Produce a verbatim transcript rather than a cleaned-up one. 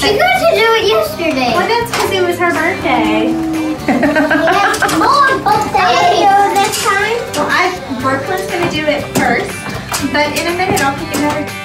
She got to do it yesterday. Well, that's because it was her birthday. Yes, more birthday. I do this time. Well, I, Brooklyn's going to do it first, but in a minute I'll pick another